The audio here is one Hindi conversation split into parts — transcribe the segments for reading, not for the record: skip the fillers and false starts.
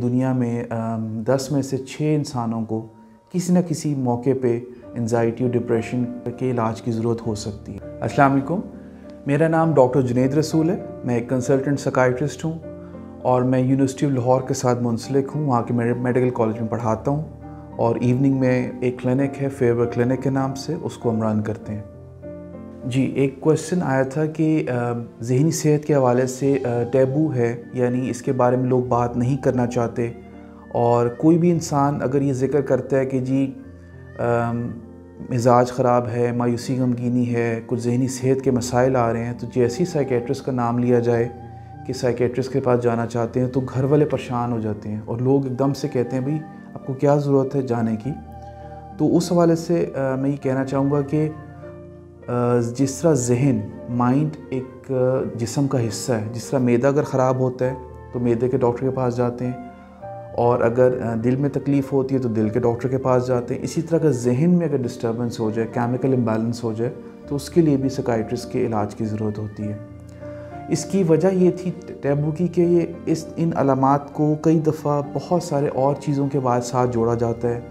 दुनिया में 10 में से 6 इंसानों को किसी न किसी मौके पे एंजाइटी और डिप्रेशन के इलाज की ज़रूरत हो सकती है। अस्सलाम वालेकुम, मेरा नाम डॉक्टर जुनैद रसूल है। मैं एक कंसल्टेंट साइकियाट्रिस्ट हूँ और मैं यूनिवर्सिटी ऑफ लाहौर के साथ मुंसलिक हूँ। वहाँ के मेडिकल कॉलेज में पढ़ाता हूँ और इवनिंग में एक क्लिनिक है फेयरवेल क्लिनिक के नाम से, उसको हम रन करते हैं। जी, एक क्वेश्चन आया था कि ज़हनी सेहत के हवाले से टैबू है, यानी इसके बारे में लोग बात नहीं करना चाहते। और कोई भी इंसान अगर ये ज़िक्र करता है कि जी मिजाज ख़राब है, मायूसी गमगीनी है, कुछ ज़हनी सेहत के मसाइल आ रहे हैं, तो जैसे ही साइकियाट्रिस्ट का नाम लिया जाए कि साइकियाट्रिस्ट के पास जाना चाहते हैं, तो घर वाले परेशान हो जाते हैं और लोग एकदम से कहते हैं भाई आपको क्या ज़रूरत है जाने की। तो उस हवाले से मैं ये कहना चाहूँगा कि जिस तरह जहन माइंड एक जिस्म का हिस्सा है, जिस तरह मैदा अगर ख़राब होता है तो मैदे के डॉक्टर के पास जाते हैं, और अगर दिल में तकलीफ़ होती है तो दिल के डॉक्टर के पास जाते हैं। इसी तरह का जहन में अगर डिस्टर्बेंस हो जाए, केमिकल इम्बैलेंस हो जाए, तो उसके लिए भी साइकियाट्रिस्ट के इलाज की ज़रूरत होती है। इसकी वजह ये थी टैबू की कि इन अलामात को कई दफ़ा बहुत सारे और चीज़ों के बाद साथ जोड़ा जाता है,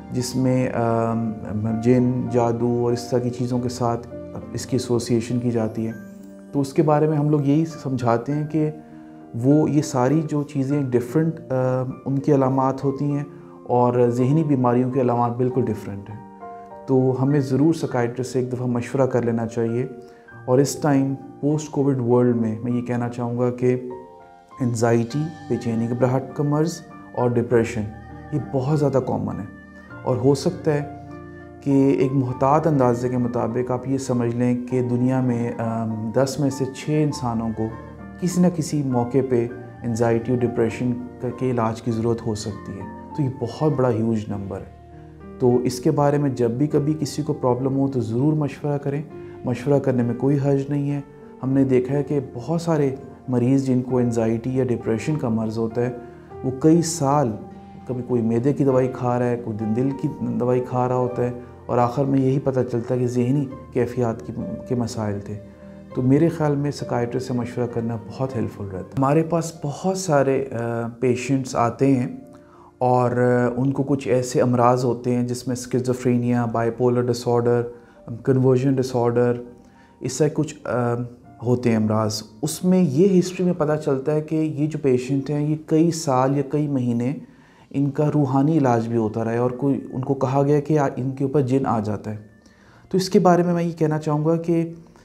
जिसमें जिन, जादू और इस तरह की चीज़ों के साथ इसकी एसोसिएशन की जाती है। तो उसके बारे में हम लोग यही समझाते हैं कि ये सारी जो चीज़ें डिफरेंट उनकी अलामात होती हैं और ज़हनी बीमारियों की अलामात बिल्कुल डिफरेंट हैं। तो हमें ज़रूर साइकियाट्रिस्ट से एक दफ़ा मशवरा कर लेना चाहिए। और इस टाइम पोस्ट कोविड वर्ल्ड में मैं ये कहना चाहूँगा कि एंजाइटी, बेचैनी, घबराहट का मर्ज़ और डिप्रेशन ये बहुत ज़्यादा कॉमन है। और हो सकता है कि एक मुहतात अंदाजे के मुताबिक आप ये समझ लें कि दुनिया में 10 में से 6 इंसानों को किसी न किसी मौके पे एंजाइटी और डिप्रेशन के इलाज की ज़रूरत हो सकती है। तो ये बहुत बड़ा ह्यूज नंबर है। तो इसके बारे में जब भी कभी किसी को प्रॉब्लम हो तो ज़रूर मशवरा करें। मशवरा करने में कोई हर्ज नहीं है। हमने देखा है कि बहुत सारे मरीज़ जिनको एंजाइटी या डिप्रेशन का मर्ज़ होता है, वो कई साल कभी कोई मैदे की दवाई खा रहा है, कोई दिल की दवाई खा रहा होता है, और आखिर में यही पता चलता है कि ज़हनी कैफियत के मसाइल थे। तो मेरे ख़्याल में साइकियाट्रिस्ट से मशवरा करना बहुत हेल्पफुल रहता है। हमारे पास बहुत सारे पेशेंट्स आते हैं और उनको कुछ ऐसे अमराज़ होते हैं जिसमें schizophrenia, bipolar disorder, conversion disorder, इससे कुछ होते हैं अमराज़। उसमें ये हिस्ट्री में पता चलता है कि ये जो पेशेंट हैं ये कई साल या कई महीने इनका रूहानी इलाज भी होता रहा है और कोई उनको कहा गया कि इनके ऊपर जिन आ जाता है। तो इसके बारे में मैं ये कहना चाहूँगा कि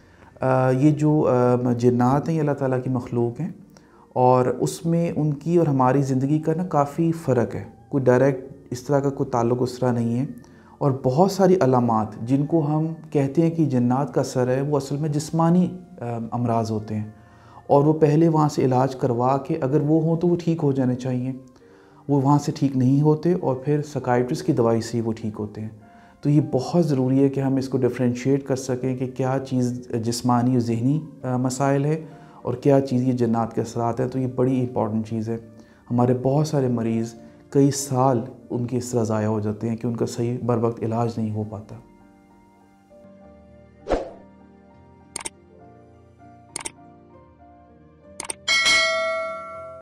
ये जो जिन्नात हैं ये अल्लाह ताला की मखलूक हैं और उसमें उनकी और हमारी ज़िंदगी का ना काफ़ी फ़र्क है। कोई डायरेक्ट इस तरह का कोई ताल्लुक़ उस तरह नहीं है। और बहुत सारी अलामात जिनको हम कहते हैं कि जिन्नात का असर है, वो असल में जिस्मानी अमराज़ होते हैं और वो पहले वहाँ से इलाज करवा के अगर वो हों तो वो ठीक हो जाने चाहिए। वो वहाँ से ठीक नहीं होते और फिर साइकियाट्रिस्ट की दवाई से वो ठीक होते हैं। तो ये बहुत ज़रूरी है कि हम इसको डिफरेंशिएट कर सकें कि क्या चीज़ जिस्मानी और ज़हनी मसाइल है और क्या चीज़ ये जन्नात के असरात हैं। तो ये बड़ी इंपॉर्टेंट चीज़ है। हमारे बहुत सारे मरीज़ कई साल उनके इस तरह ज़ाया हो जाते हैं कि उनका सही बर वक्त इलाज नहीं हो पाता।